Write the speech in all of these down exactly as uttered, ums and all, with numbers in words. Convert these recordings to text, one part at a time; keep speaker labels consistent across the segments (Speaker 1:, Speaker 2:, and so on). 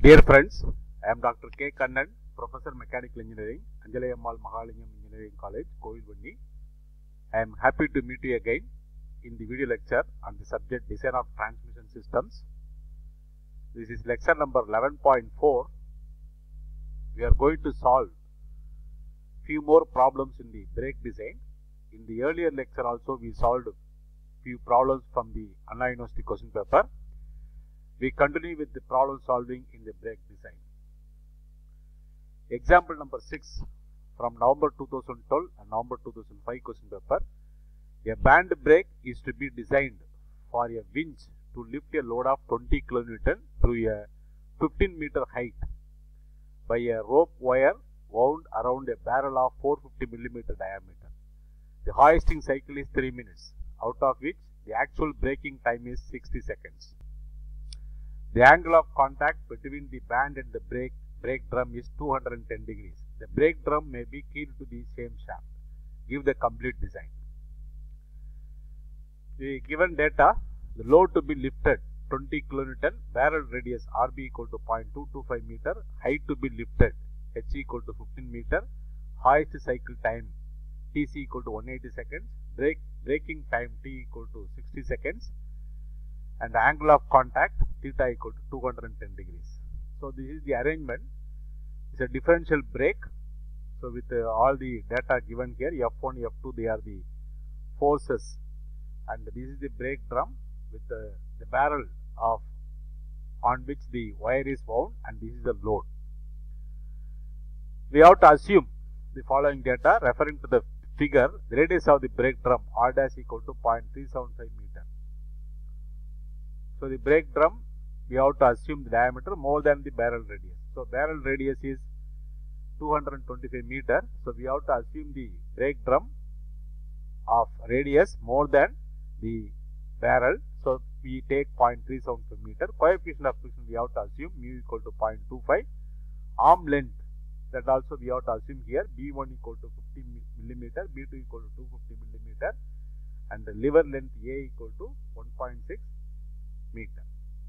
Speaker 1: Dear friends, I am Doctor K. Kannan, Professor Mechanical Engineering, Anjalayammal Mahalingam Engineering College, Kovilvandi. I am happy to meet you again in the video lecture on the subject Design of Transmission Systems. This is lecture number eleven point four. We are going to solve few more problems in the brake design. In the earlier lecture also we solved few problems from the Anna University question paper. We continue with the problem solving in the brake design. Example number six from November two thousand twelve and November two thousand five question paper. A band brake is to be designed for a winch to lift a load of twenty kilonewton through a fifteen meter height by a rope wire wound around a barrel of four hundred fifty millimeter diameter. The hoisting cycle is three minutes, out of which the actual braking time is sixty seconds. The angle of contact between the band and the brake, brake drum is two hundred ten degrees. The brake drum may be keyed to the same shaft. Give the complete design. The given data, the load to be lifted twenty kilonewton, barrel radius R B equal to zero point two two five meter, height to be lifted H equal to fifteen meter, hoist cycle time T C equal to one hundred eighty seconds, brake braking time T equal to sixty seconds, and the angle of contact theta equal to two hundred ten degrees. So this is the arrangement. It's a differential brake. So with uh, all the data given here, F one, F two, they are the forces, and this is the brake drum with uh, the barrel of on which the wire is wound, and this is the load. We have to assume the following data referring to the figure. The radius of the brake drum R dash equal to zero point three seven five meter. So the brake drum, we have to assume the diameter more than the barrel radius. So barrel radius is two hundred twenty-five meter. So we have to assume the brake drum of radius more than the barrel. So we take zero point three seven five meter. Coefficient of friction we have to assume mu equal to zero point two five. Arm length, that also we have to assume here, B one equal to fifty millimeter, B two equal to two hundred fifty millimeter, and the lever length A equal to one point six meter.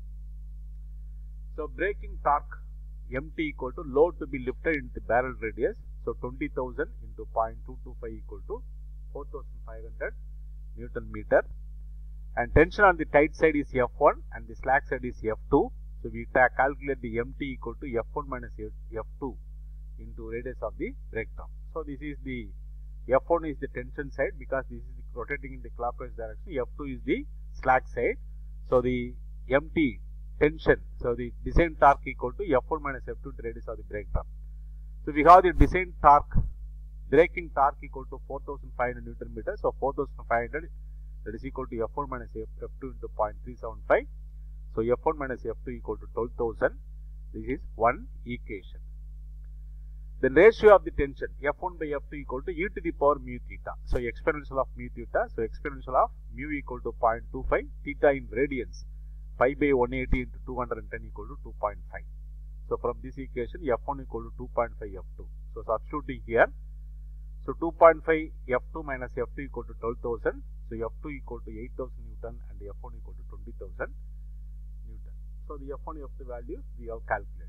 Speaker 1: So braking torque M T equal to load to be lifted into barrel radius. So twenty thousand into zero point two two five equal to four thousand five hundred Newton meter. And tension on the tight side is F one and the slack side is F two. So we calculate the M T equal to F one minus F two into radius of the brake drum. So this is the F one is the tension side because this is rotating in the clockwise direction. F two is the slack side. So the M T tension, so the design torque equal to F one minus F two into radius of the brake drum. So we have the design torque, braking torque equal to four thousand five hundred Newton meter. So four thousand five hundred, that is equal to F one minus F two into zero point three seven five. So F one minus F two equal to twelve thousand. This is one equation. The ratio of the tension F one by F two equal to e to the power mu theta. So exponential of mu theta. So exponential of mu equal to zero point two five, theta in radians, pi by one hundred eighty into two hundred ten equal to two point five. So from this equation F one equal to two point five F two. So substituting here. So two point five F two minus F two equal to twelve thousand. So F two equal to eight thousand Newton and F one equal to twenty thousand Newton. So the F one, F two values we have calculated.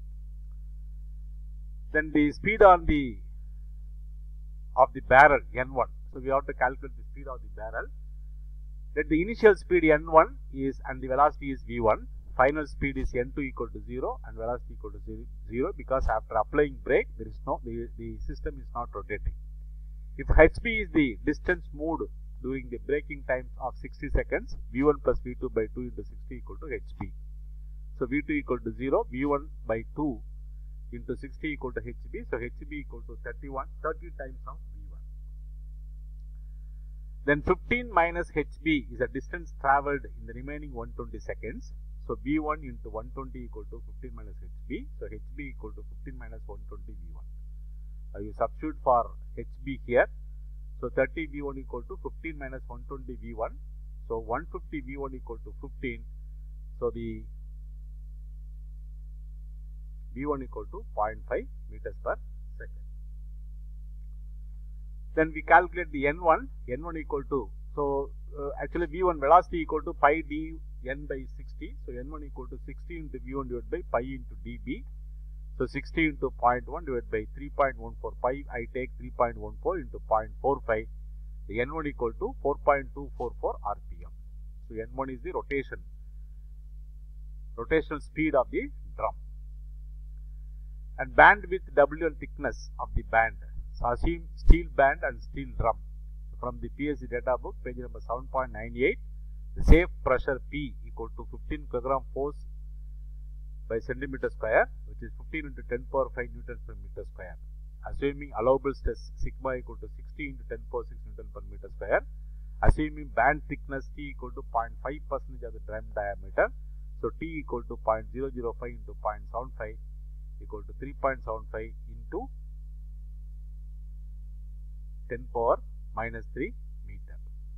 Speaker 1: Then the speed on the of the barrel N one. So we have to calculate the speed of the barrel. Then the initial speed N one is and the velocity is V one. Final speed is N two equal to zero and velocity equal to zero because after applying brake there is no the, the system is not rotating. If H B is the distance moved during the braking time of sixty seconds, V one plus V two by two into sixty equal to H B. So V two equal to zero, V one by two into sixty equal to H B. So H B equal to thirty-one, thirty times of V one. Then fifteen minus H B is a distance travelled in the remaining one hundred twenty seconds. So V one into one hundred twenty equal to fifteen minus H B. So H B equal to fifteen minus one hundred twenty V one. Now you substitute for H B here. So thirty V one equal to fifteen minus one hundred twenty V one. So one hundred fifty V one equal to fifteen. So the V one equal to zero point five meters per second. Then we calculate the N one, N one equal to, so uh, actually V one velocity equal to pi d n by sixty. So n one equal to sixty into v one divided by pi into dB. So sixty into zero point one divided by three point one four pi. I take three point one four into zero point four five. The n one equal to four point two four four R P M. So n one is the rotation, rotational speed of the drum. And bandwidth W and thickness of the band. So assume steel band and steel drum. From the P S C data book, page number seven point nine eight, the safe pressure P equal to fifteen kilogram force by centimeter square, which is fifteen into ten power five newtons per meter square. Assuming allowable stress sigma equal to sixty into ten power six newton per meter square. Assuming band thickness T equal to zero point five percent of the drum diameter. So T equal to zero point zero zero five into zero point seven five equal to three point seven five into ten power minus three meter.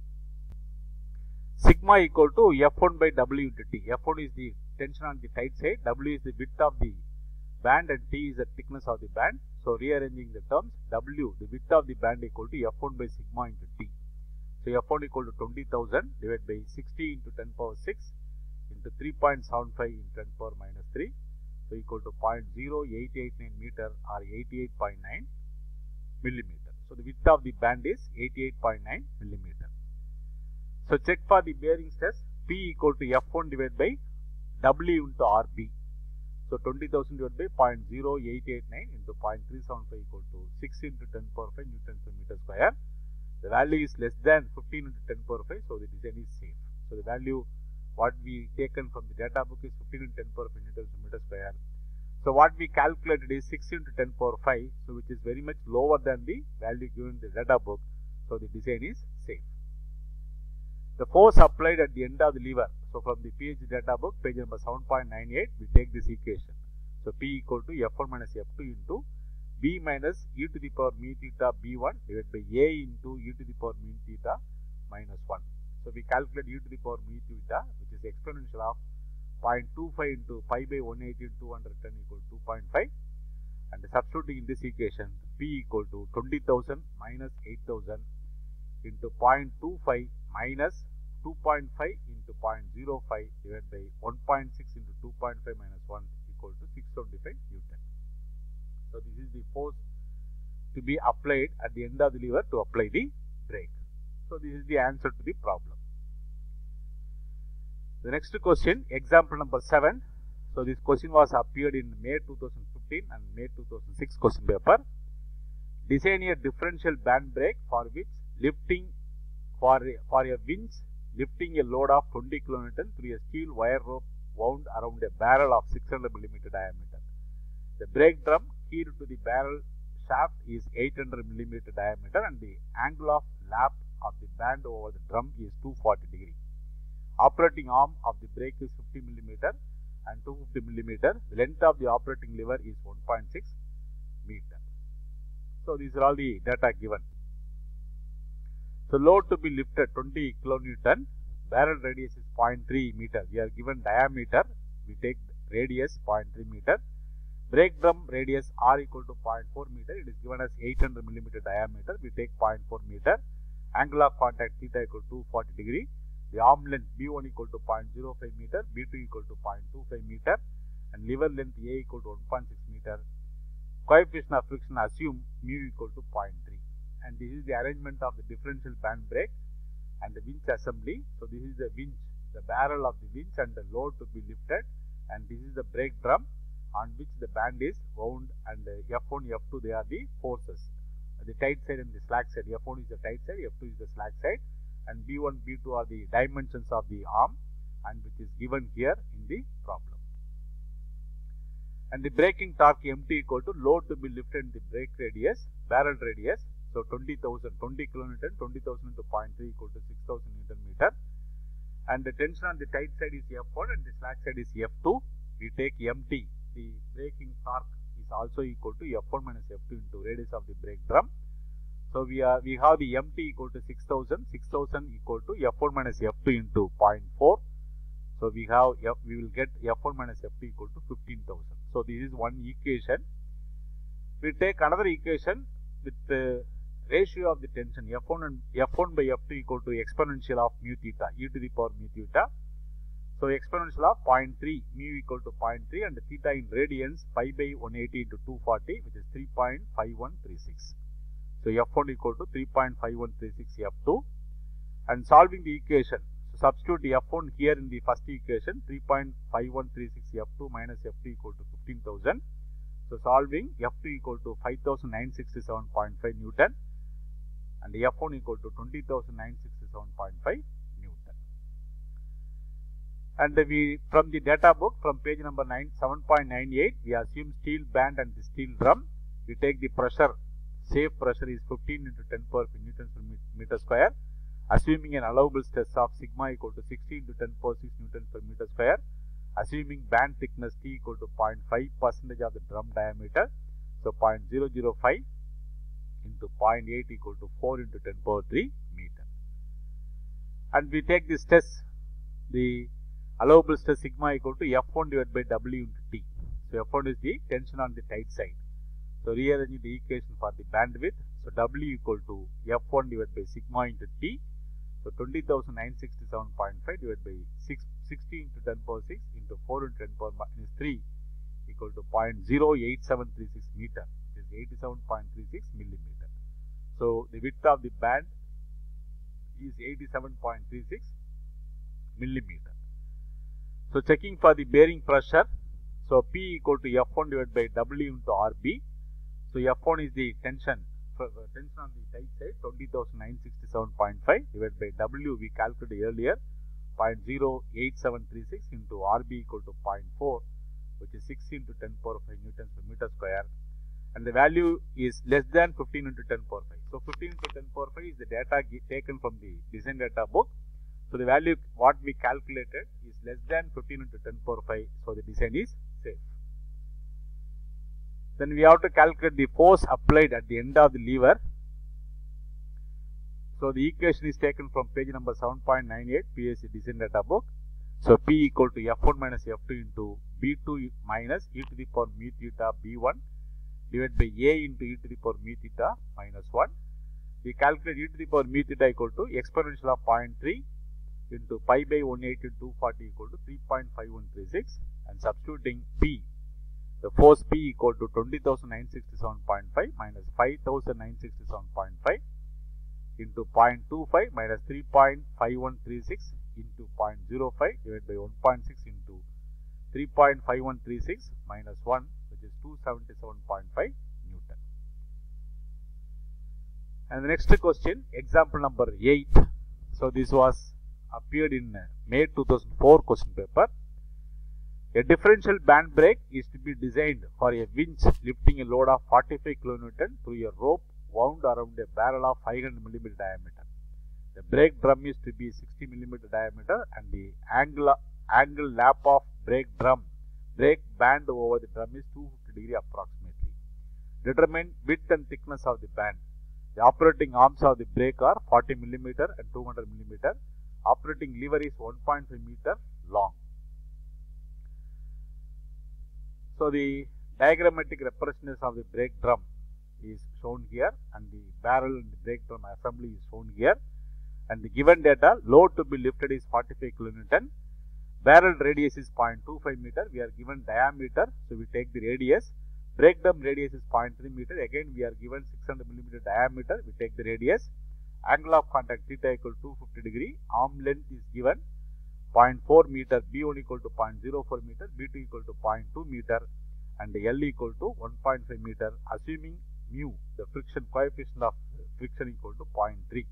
Speaker 1: Sigma equal to F one by W into T. F one is the tension on the tight side, W is the width of the band, and T is the thickness of the band. So rearranging the terms, W, the width of the band, equal to F one by sigma into T. So F one equal to twenty thousand divided by sixty into ten power six into three point seven five into ten power minus three. So equal to zero point zero eight eight nine meter or eighty-eight point nine millimeter. So the width of the band is eighty-eight point nine millimeter. So check for the bearing stress. P equal to F one divided by W into R B. So twenty thousand divided by zero point zero eight eight nine into zero point three seven five equal to six into ten power five newtons per meter square. The value is less than fifteen into ten power five, so the design is safe. So the value what we taken from the data book is fifteen into ten power five newtons per meter square. So what we calculated is six into ten power five, so which is very much lower than the value given in the data book. So the design is safe. The force applied at the end of the lever. So from the P H D data book, page number seven point nine eight, we take this equation. So P equal to F one minus F two into B minus e to the power mu theta B one divided by A into e to the power mu theta minus one. So we calculate e to the power mu theta, which is exponential of zero point two five into pi by one hundred eighty into two hundred ten equal to two point five. And substituting in this equation, P equal to twenty thousand minus eight thousand into zero point two five minus two point five into zero point zero five divided by one point six into two point five minus one equal to six hundred twenty-five Newton. So this is the force to be applied at the end of the lever to apply the brake. So this is the answer to the problem. The next question, example number seven. So this question was appeared in May two thousand fifteen and May two thousand six question paper. Design a differential band brake for which lifting for a, for a winch lifting a load of twenty kilonewton through a steel wire rope wound around a barrel of six hundred millimeter diameter. The brake drum keyed to the barrel shaft is eight hundred millimeter diameter and the angle of lap of the band over the drum is two hundred forty degree. Operating arm of the brake is fifty millimeter and two hundred fifty millimeter. The length of the operating lever is one point six meter. So these are all the data given. So load to be lifted twenty kilonewton. Barrel radius is zero point three meter. We are given diameter. We take radius zero point three meter. Brake drum radius R equal to zero point four meter. It is given as eight hundred millimeter diameter. We take zero point four meter. Angle of contact theta equal to two hundred forty degree. The arm length B one equal to zero point zero five meter. B two equal to zero point two five meter. And lever length A equal to one point six meter. Coefficient of friction assume mu equal to zero point three. And this is the arrangement of the differential band brake and the winch assembly. So this is the winch, the barrel of the winch and the load to be lifted, and this is the brake drum on which the band is wound, and the F one, F two, they are the forces. The tight side and the slack side. F one is the tight side, F two is the slack side, and B one, B two are the dimensions of the arm, and which is given here in the problem. And the braking torque M T equal to load to be lifted in the brake radius, barrel radius. So twenty thousand, twenty kilonewton, twenty thousand into zero point three equal to six thousand newton meter. And the tension on the tight side is F one and the slack side is F two. We take M T. The braking torque is also equal to F one minus F two into radius of the brake drum. So we are we have the M T equal to six thousand, six thousand equal to F one minus F two into zero point four. So we have F, we will get F one minus F two equal to fifteen thousand. So this is one equation. We take another equation with the ratio of the tension F one and F one by F two equal to exponential of mu theta, e to the power mu theta. So exponential of zero point three, mu equal to zero point three, and theta in radians, pi by one hundred eighty into two hundred forty, which is three point five one three six. So F one equal to three point five one three six F two. And solving the equation, so substitute the F one here in the first equation, three point five one three six F two minus F two equal to fifteen thousand. So solving, F two equal to five thousand nine hundred sixty-seven point five Newton, and F one equal to twenty thousand nine hundred sixty-seven point five Newton. And we, from the data book, from page number nine, seven point nine eight, we assume steel band and the steel drum. We take the pressure, safe pressure is fifteen into ten power newtons per meter square, assuming an allowable stress of sigma equal to sixty into ten power six newtons per meter square, assuming band thickness T equal to zero point five percentage of the drum diameter, so zero point zero zero five into zero point eight equal to four into ten power three meter. And we take the stress, the allowable stress sigma equal to F one divided by W into T. So F one is the tension on the tight side. So rearranging the equation for the bandwidth, so W equal to F one divided by sigma into T. So twenty thousand nine hundred sixty-seven point five divided by sixty into ten power six into four into ten power minus three equal to zero point zero eight seven three six meter, which is eighty-seven point three six millimeter. So the width of the band is eighty-seven point three six millimeter. So checking for the bearing pressure, so P equal to F one divided by W into R B. So F one is the tension, for the tension on the tight side, twenty thousand nine hundred sixty-seven point five divided by W we calculated earlier, zero point zero eight seven three six into R B equal to zero point four, which is six into ten power five newtons per meter square, and the value is less than fifteen into ten power five. So fifteen into ten power five is the data taken from the design data book. So the value what we calculated is less than fifteen into ten power five, so the design is safe. Then we have to calculate the force applied at the end of the lever. So the equation is taken from page number seven point nine eight P S C design data book. So P equal to F one minus F two into B two minus e to the power mu theta B one divided by A into e to the power mu theta minus one. We calculate e to the power mu theta equal to exponential of zero point three into pi by one hundred eighty into two hundred forty equal to three point five one three six, and substituting P, the force P equal to twenty thousand nine hundred sixty-seven point five minus five thousand nine hundred sixty-seven point five into zero point two five minus three point five one three six into zero point zero five divided by one point six into three point five one three six minus one, which is two hundred seventy-seven point five Newton. And the next question, example number eight. So this was appeared in May two thousand four question paper. A differential band brake is to be designed for a winch lifting a load of forty-five kilonewton through a rope wound around a barrel of five hundred millimeter diameter. The brake drum is to be sixty millimeter diameter, and the angle, angle lap of brake drum, brake band over the drum is two hundred fifty degree approximately. Determine width and thickness of the band. The operating arms of the brake are forty millimeter and two hundred millimeter. Operating lever is one point five meter long. So the diagrammatic representation of the brake drum is shown here, and the barrel and the brake drum assembly is shown here. And the given data, load to be lifted is forty-five kilonewton. Barrel radius is zero point two five meter. We are given diameter, so we take the radius. Brake drum radius is zero point three meter. Again, we are given six hundred millimeter diameter. We take the radius. Angle of contact theta equal to two hundred fifty degree. Arm length is given zero point four meter. B one equal to zero point zero four meter. B two equal to zero point two meter. And the L equal to one point five meter. Assuming mu, the friction coefficient of friction equal to zero point three.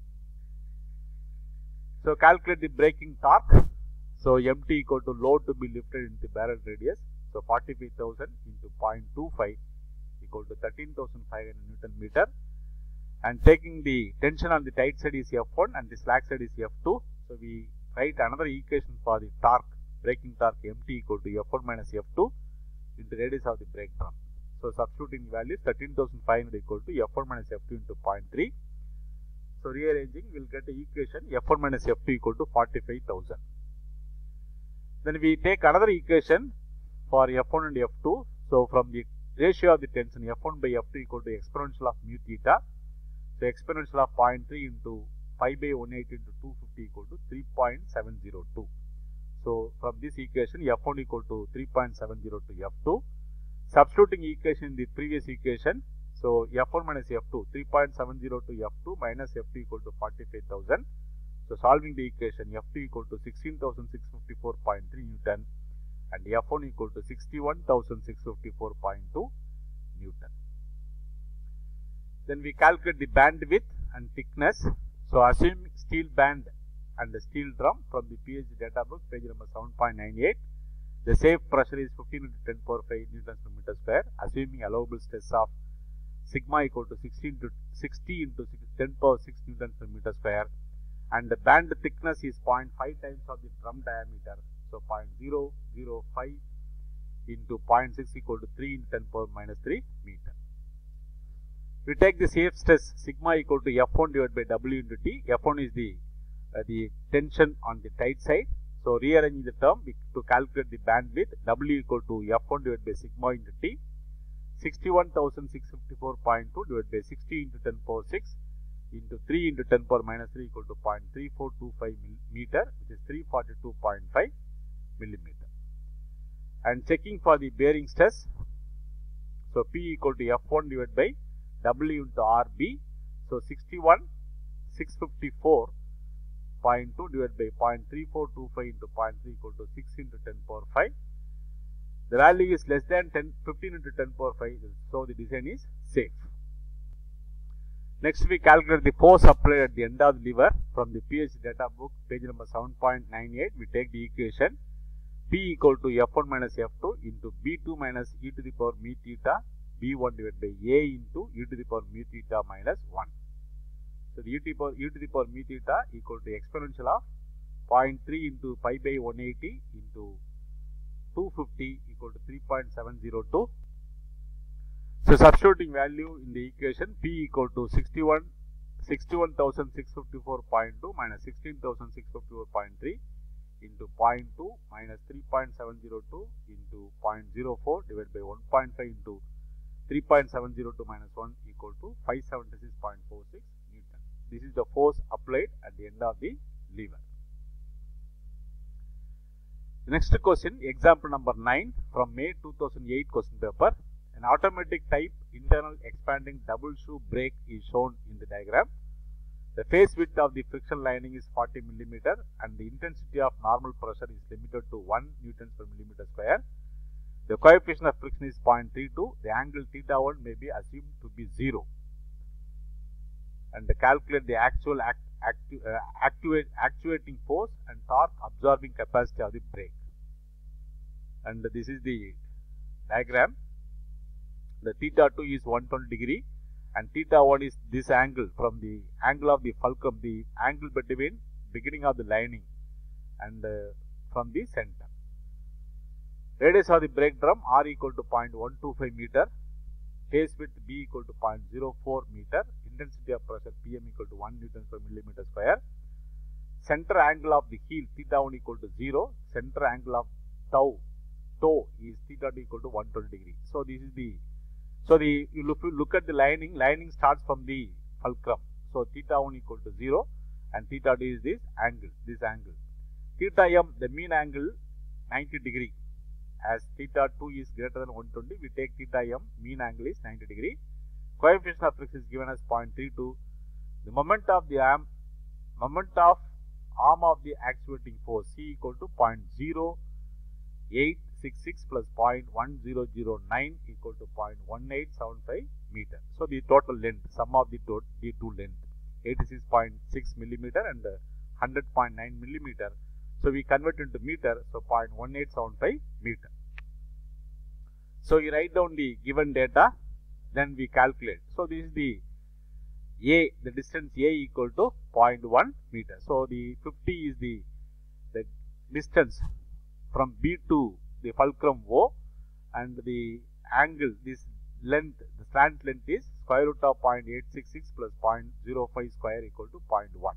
Speaker 1: So calculate the braking torque. So M T equal to load to be lifted into barrel radius. So forty-five thousand into zero point two five equal to thirteen thousand five hundred Newton meter. And taking the tension on the tight side is F one and the slack side is F two. So we write another equation for the torque, braking torque M T equal to F one minus F two into radius of the brake drum. So substituting the values, thirteen thousand five hundred equal to F one minus F two into zero point three. So rearranging, we will get the equation F one minus F two equal to forty-five thousand. Then we take another equation for F one and F two. So from the ratio of the tension, F one by F two equal to exponential of mu theta. So exponential of zero point three into pi by one hundred eighty into two hundred fifty equal to three point seven zero two. So from this equation F one equal to three point seven zero to F two. Substituting equation in the previous equation, so F one minus F two, three point seven zero to F two minus F two equal to forty-five thousand. So solving the equation, F two equal to sixteen thousand six hundred fifty-four point three Newton and F one equal to sixty-one thousand six hundred fifty-four point two Newton. Then we calculate the bandwidth and thickness. So assuming steel band and the steel drum from the P H D data book, page number seven point nine eight. The safe pressure is fifteen into ten power five newtons per meter square, assuming allowable stress of sigma equal to sixteen to sixty into ten power six newtons per meter square, and the band thickness is zero point five times of the drum diameter. So zero point zero zero five into zero point six equal to three into ten power minus three meter. We take the safe stress sigma equal to F one divided by W into T. F one is the uh, the tension on the tight side. So rearranging the term we, to calculate the bandwidth, W equal to F one divided by sigma into T, sixty-one thousand six hundred fifty-four point two divided by sixty into ten power six into three into ten power minus three equal to zero point three four two five meter, which is three hundred forty-two point five millimeter. And checking for the bearing stress, so P equal to F one divided by W into R B, so sixty-one six hundred fifty-four point two divided by zero point three four two five into zero point three equal to six into ten power five. The value is less than ten, fifteen into ten power five, so the design is safe. Next we calculate the force applied at the end of the lever from the P H D data book, page number seven point nine eight. We take the equation P equal to F one minus F two into B two minus e to the power mu theta B one divided by A into e to the power mu theta minus one. So the e to the power, e to the power mu theta equal to exponential of zero point three into pi by one hundred eighty into two hundred fifty equal to three point seven zero two. So substituting value in the equation, P equal to sixty-one thousand six hundred fifty-four point two minus sixteen thousand six hundred fifty-four point three into zero point two minus three point seven zero two into zero point zero four divided by one point five into three point seven zero two minus one equal to five hundred seventy-six point four six Newton. This is the force applied at the end of the lever. The next question, example number nine from May two thousand eight question paper. An automatic type internal expanding double shoe brake is shown in the diagram. The face width of the friction lining is forty millimeter and the intensity of normal pressure is limited to one newtons per millimeter square. The coefficient of friction is zero point three two. The angle theta one may be assumed to be zero. And calculate the actual act, actu, uh, actuate, actuating force and torque absorbing capacity of the brake. And this is the diagram. The theta two is one hundred twenty degree and theta one is this angle from the angle of the fulcrum, the angle between beginning of the lining and uh, from the center. Radius of the brake drum R equal to zero point one two five meter, face width B equal to zero point zero four meter, intensity of pressure P M equal to one newton per millimeter square, center angle of the heel theta one equal to zero, center angle of tau toe is theta two equal to one hundred twenty degree. So this is the so the you look, you look at the lining, lining starts from the fulcrum. So theta one equal to zero and theta two is this angle, this angle. Theta m, the mean angle ninety degree. As theta two is greater than one hundred twenty, we take theta m, mean angle is ninety degree. Coefficient of friction is given as zero point three two. The moment of the arm, moment of arm of the actuating force C equal to zero point zero eight six six plus zero point one zero zero nine equal to zero point one eight seven five meter. So the total length, sum of the, the two length, eighty-six point six millimeter and one hundred point nine millimeter. So we convert into meter, so zero point one eight seven five meter. So you write down the given data, then we calculate. So this is the A, the distance A equal to zero point one meter. So the fifty is the, the distance from B to the fulcrum O, and the angle, this length, the slant length is square root of zero point eight six six plus zero point zero five square equal to zero point one.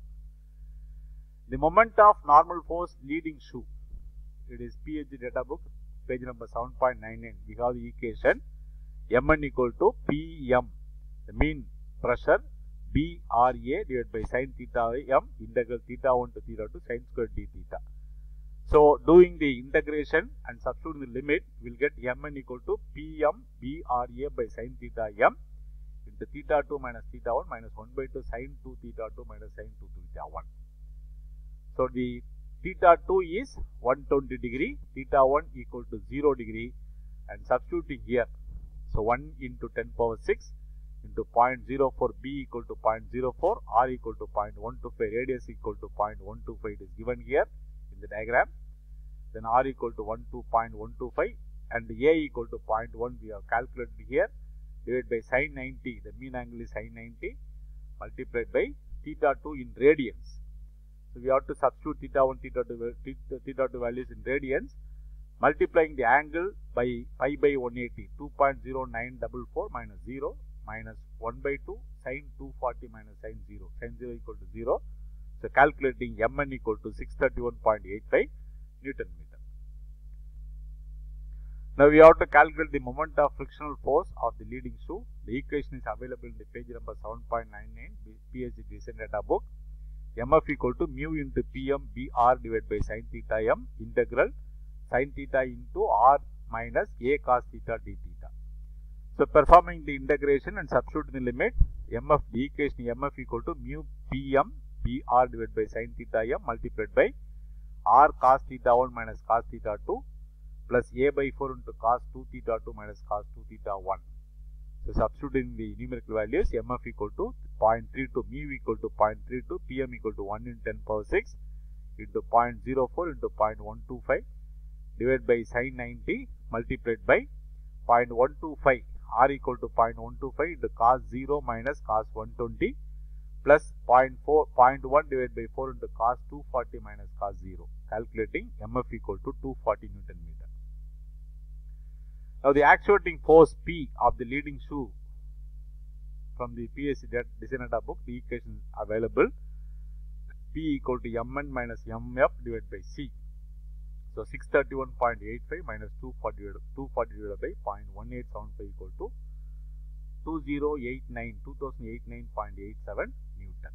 Speaker 1: The moment of normal force leading shoe, it is P H D data book, page number seven point nine nine. We have the equation Mn equal to P M, the mean pressure, B R A divided by sin theta m integral theta one to theta two sin square d theta. So doing the integration and substituting the limit, we will get Mn equal to Pm Bra by sin theta m into theta two minus theta one minus one by two sin two theta two minus sin two theta one. So the theta two is one hundred twenty degree, theta one equal to zero degree, and substituting here. So one into ten power six into zero point zero four, B equal to zero point zero four, R equal to zero point one two five, radius equal to zero point one two five, it is given here in the diagram. Then R equal to zero point one two five and A equal to zero point one we have calculated here, divided by sin ninety, the mean angle is sin ninety, multiplied by theta two in radians. So we have to substitute theta one, theta two, theta two values in radians, multiplying the angle by pi by one eighty, two point zero nine four four minus zero minus one by two sin two forty minus sin zero, sin zero equal to zero. So calculating Mn equal to six thirty-one point eight five Newton meter. Now we have to calculate the moment of frictional force of the leading shoe. The equation is available in the page number seven point nine nine P H D Design Data Book. Mf equal to mu into Pm Br divided by sin theta m integral sin theta into r minus a cos theta d theta. So performing the integration and substituting the limit, Mf, the equation Mf equal to mu Pm Br divided by sin theta m multiplied by r cos theta one minus cos theta two plus a by four into cos two theta two minus cos two theta one. So substituting the numerical values, Mf equal to zero point three two, mu equal to zero point three two, Pm equal to one in ten power six into zero point zero four into zero point one two five divided by sin ninety multiplied by zero point one two five, R equal to zero point one two five into cos zero minus cos one twenty plus zero point four, zero point one divided by four into cos two forty minus cos zero, calculating Mf equal to two hundred forty Newton meter. Now the actuating force P of the leading shoe from the P H D Design Data Book, the equation available, P equal to Mn minus Mf divided by C. So six thirty-one point eight five minus two forty divided by zero point one eight seven five equal to two thousand eighty-nine point eight seven Newton.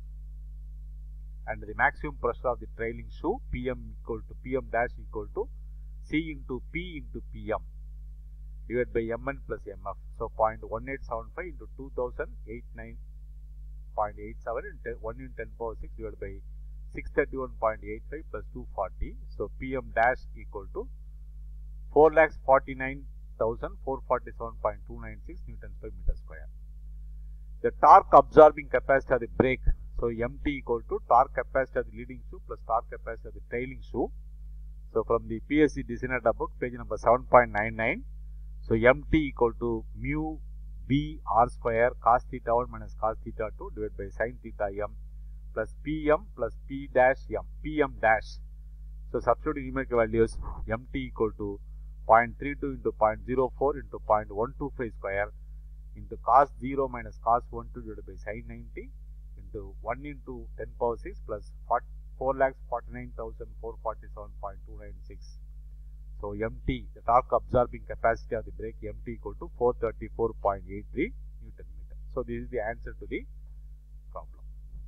Speaker 1: And the maximum pressure of the trailing shoe, Pm equal to Pm dash equal to C into P into Pm divided by Mn plus Mf. So zero point one eight seven five into two thousand eighty-nine point eight seven into one in ten power six divided by six thirty-one point eight five plus two forty. So Pm dash equal to four lakh forty-nine thousand four hundred forty-seven point two nine six Newtons per meter square. The torque absorbing capacity of the brake, so Mt equal to torque capacity of the leading shoe plus torque capacity of the trailing shoe. So from the P H D Design Data Book, page number seven point nine nine. So Mt equal to mu B R square cos theta one minus cos theta two divided by sin theta m plus Pm plus P dash m, Pm dash. So substituting numerical values, Mt equal to zero point three two into zero point zero four into zero point one two five square into cos zero minus cos one two divided by sin ninety into one into ten power six plus four lakh forty-nine thousand four hundred forty-seven point two nine six. So Mt, the torque absorbing capacity of the brake, Mt equal to four hundred thirty-four point eight three Newton meter. So this is the answer to the problem.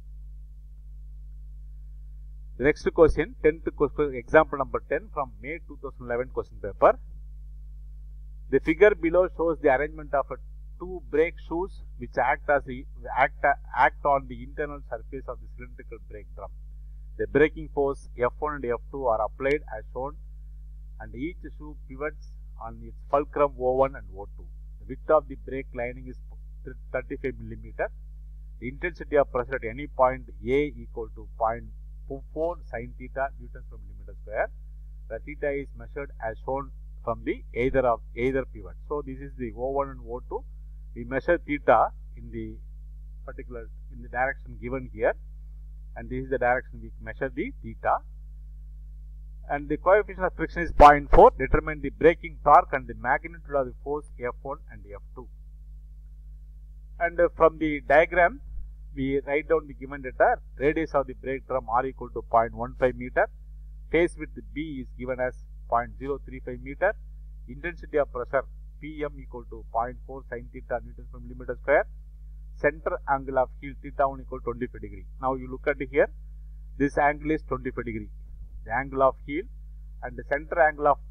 Speaker 1: The next question, tenth question, example number ten from May two thousand eleven question paper. The figure below shows the arrangement of a two brake shoes which act as the, act, act on the internal surface of the cylindrical brake drum. The braking force F one and F two are applied as shown, and each shoe pivots on its fulcrum O one and O two. The width of the brake lining is thirty-five millimeters. The intensity of pressure at any point A equal to zero point four sin theta newtons per millimeter square. The theta is measured as shown from the either of either pivot. So this is the O one and O two. We measure theta in the particular in the direction given here, and this is the direction we measure the theta. And the coefficient of friction is zero point four. Determine the braking torque and the magnitude of the force F one and F two. And uh, from the diagram, we write down the given data. Radius of the brake drum R equal to zero point one five meter. Phase width B is given as zero point zero three five meter. Intensity of pressure Pm equal to zero point four sin theta newtons per millimeter square. Center angle of heel theta one equal to twenty-five degree. Now you look at it here. This angle is twenty-five degree. The angle of heel and the center angle of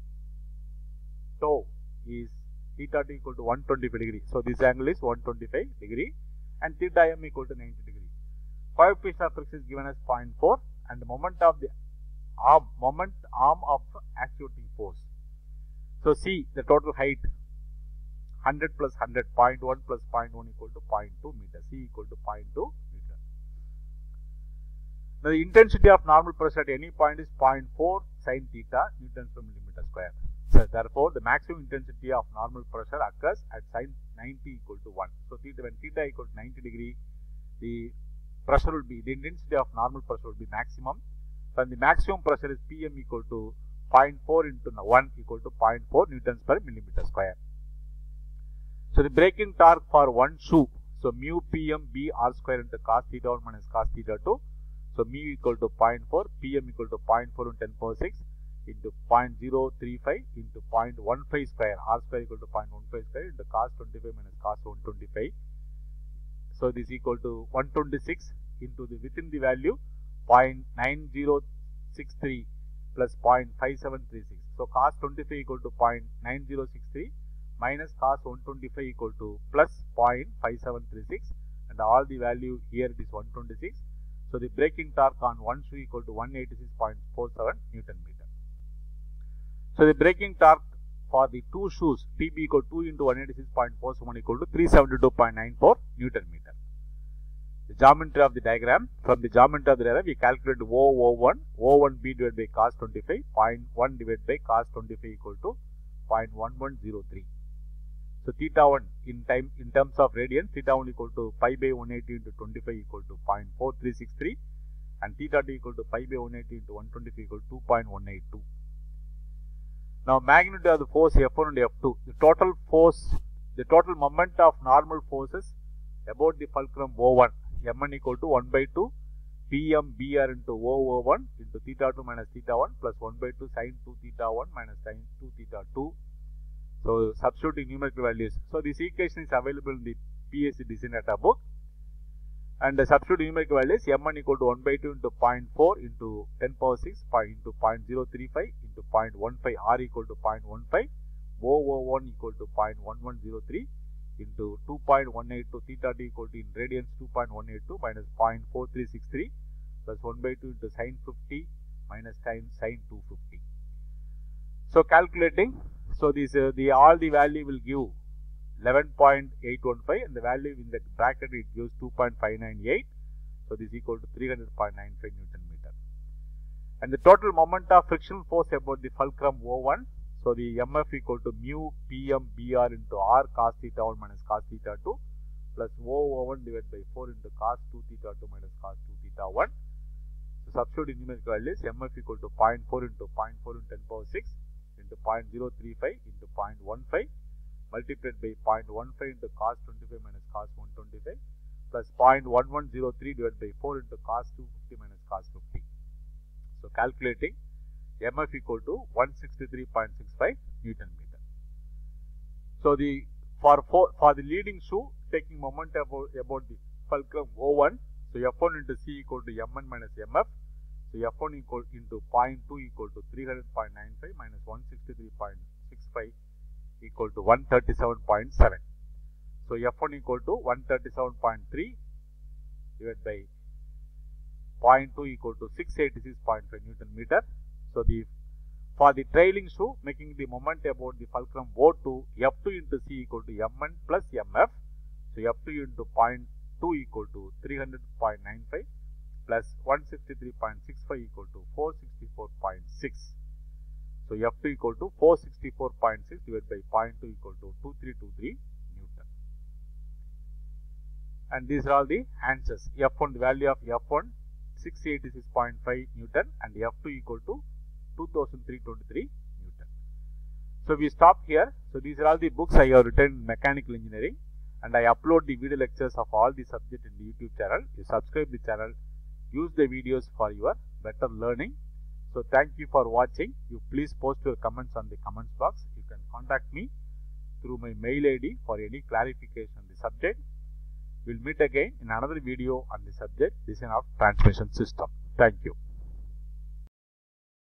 Speaker 1: toe is theta two equal to one hundred twenty-five degree. So this angle is one hundred twenty-five degree and theta m equal to ninety degree. Coefficient of friction is given as zero point four and the moment of the arm, moment arm of actuating force. So see the total height one hundred plus one hundred, zero point one plus zero point one equal to zero point two meter, C equal to zero point two meter. Now the intensity of normal pressure at any point is zero point four sin theta newtons per millimeter square. So therefore the maximum intensity of normal pressure occurs at sin ninety equal to one. So theta, when theta equal to ninety degree, the pressure will be, the intensity of normal pressure will be maximum. So the maximum pressure is P M equal to zero point four into one equal to zero point four newtons per millimeter square. So the braking torque for one shoe, so mu P M B R square into cos theta one minus cos theta two. So mu equal to zero point four, P M equal to zero point four into ten power six into zero point zero three five into zero point one five square, R square equal to zero point one five square into cos twenty-five minus cos one twenty-five. So this equal to one hundred twenty-six into the within the value zero point nine zero six three plus zero point five seven three six. So cos twenty-five equal to zero point nine zero six three minus cos one twenty-five equal to plus zero point five seven three six, and all the value here it is one hundred twenty-six. So the braking torque on one shoe equal to one hundred eighty-six point four seven Newton meter. So the braking torque for the two shoes T B equal to two into one hundred eighty-six point four seven equal to three hundred seventy-two point nine four Newton meter. The geometry of the diagram, from the geometry of the diagram we calculate O O one, O one B divided by cos twenty-five, zero point one divided by cos twenty-five equal to zero point one one zero three. So theta one in time in terms of radians, theta one equal to pi by one hundred eighty into twenty-five equal to zero point four three six three and theta two equal to pi by one hundred eighty into one hundred twenty-five equal to two point one eight two. Now magnitude of the force F one and F two, the total force, the total moment of normal forces about the fulcrum O one, M one equal to one by two P M B R into O O one into theta two minus theta one plus one by two sin two theta one minus sin two theta two. So substituting numerical values. So this equation is available in the P S C design data book. And the substitute numerical values M one equal to one by two into zero point four into ten power six into zero point zero three five into zero point one five, R equal to zero point one five, O O one equal to zero point one one zero three into two point one eight two, theta t equal to in radians two point one eight two minus zero point four three six three plus one by two into sin fifty minus sin sin two fifty. So calculating, so this uh, the all the value will give eleven point eight one five and the value in the bracket it gives two point five nine eight. So this is equal to three hundred point nine five Newton meter. And the total moment of frictional force about the fulcrum O one, so the M F equal to mu P M B R into R cos theta one minus cos theta two plus O O one divided by four into cos two theta two minus cos two theta one. So substitute in numerical values, M F equal to zero point four into zero point four into ten power six into zero point zero three five into zero point one five multiplied by zero point one five into cos twenty-five minus cos one twenty-five plus zero point one one zero three divided by four into cos two fifty minus cos fifty. So calculating, M F equal to one hundred sixty-three point six five Newton meter. So the for for, for the leading shoe, taking moment about, about the fulcrum O one, so F one into C equal to M one minus M F. So F one equal into zero point two equal to three hundred point nine five minus one hundred sixty-three point six five equal to one hundred thirty-seven point seven. So F one equal to one hundred thirty-seven point three divided by zero point two equal to six hundred eighty-six point five Newton meter. So the for the trailing shoe, making the moment about the fulcrum O two, F two into C equal to M one plus M F. So F two into zero point two equal to three hundred point nine five plus one hundred sixty-three point six five equal to four hundred sixty-four point six. So F two equal to four hundred sixty-four point six divided by zero point two equal to two three two three Newton. And these are all the answers. F one, the value of F one six hundred eighty-six point five Newton and F two equal to two thousand three hundred twenty-three Newton. So we stop here. So these are all the books I have written in mechanical engineering, and I upload the video lectures of all the subjects in the YouTube channel. You subscribe the channel, use the videos for your better learning. So thank you for watching. You please post your comments on the comments box. You can contact me through my mail I D for any clarification on the subject. We'll meet again in another video on the subject design of transmission system. Thank you.